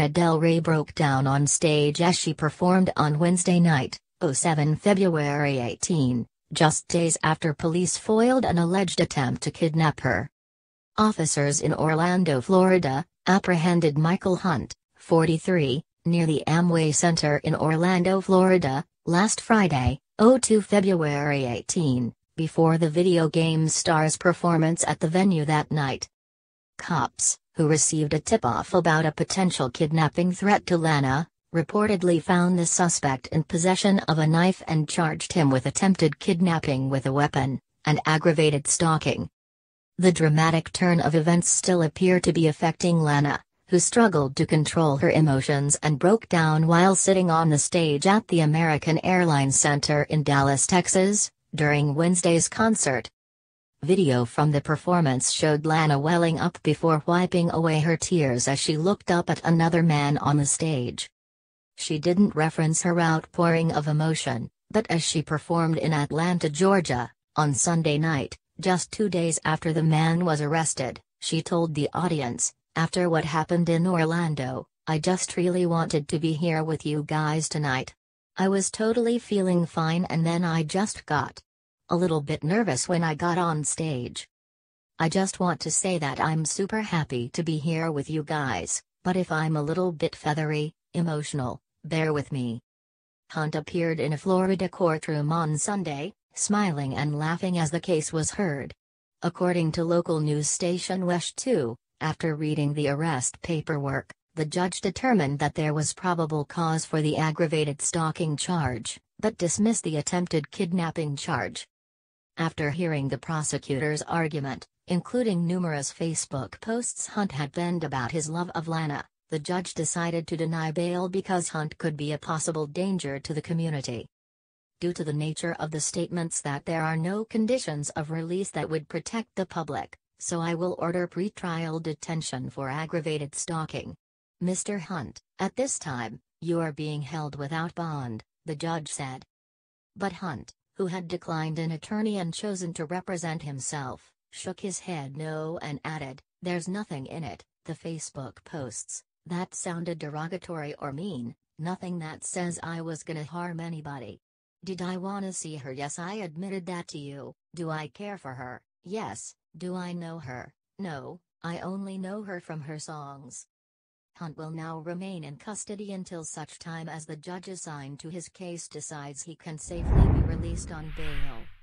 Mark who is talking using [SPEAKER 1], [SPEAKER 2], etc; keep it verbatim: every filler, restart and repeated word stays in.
[SPEAKER 1] Lana Del Rey broke down on stage as she performed on Wednesday night, oh seven February eighteenth, just days after police foiled an alleged attempt to kidnap her. Officers in Orlando, Florida, apprehended Michael Hunt, forty-three, near the Amway Center in Orlando, Florida, last Friday, oh two February eighteenth, before the video game star's performance at the venue that night. Cops, who received a tip-off about a potential kidnapping threat to Lana, reportedly found the suspect in possession of a knife and charged him with attempted kidnapping with a weapon, and aggravated stalking. The dramatic turn of events still appear to be affecting Lana, who struggled to control her emotions and broke down while sitting on the stage at the American Airlines Center in Dallas, Texas, during Wednesday's concert. Video from the performance showed Lana welling up before wiping away her tears as she looked up at another man on the stage. She didn't reference her outpouring of emotion, but as she performed in Atlanta, Georgia, on Sunday night, just two days after the man was arrested, she told the audience, "After what happened in Orlando, I just really wanted to be here with you guys tonight. I was totally feeling fine and then I just got a little bit nervous when I got on stage. I just want to say that I'm super happy to be here with you guys, but if I'm a little bit feathery, emotional, bear with me." Hunt appeared in a Florida courtroom on Sunday, smiling and laughing as the case was heard. According to local news station WESH two, after reading the arrest paperwork, the judge determined that there was probable cause for the aggravated stalking charge, but dismissed the attempted kidnapping charge. After hearing the prosecutor's argument, including numerous Facebook posts Hunt had penned about his love of Lana, the judge decided to deny bail because Hunt could be a possible danger to the community. Due to the nature of the statements that there are no conditions of release that would protect the public, so I will order pretrial detention for aggravated stalking. Mister Hunt, at this time, you are being held without bond, the judge said. But Hunt, who had declined an attorney and chosen to represent himself, shook his head no and added, "There's nothing in it, the Facebook posts, that sounded derogatory or mean, nothing that says I was gonna harm anybody. Did I wanna see her? Yes, I admitted that to you. Do I care for her? Yes. Do I know her? No, I only know her from her songs." Hunt will now remain in custody until such time as the judge assigned to his case decides he can safely be released on bail.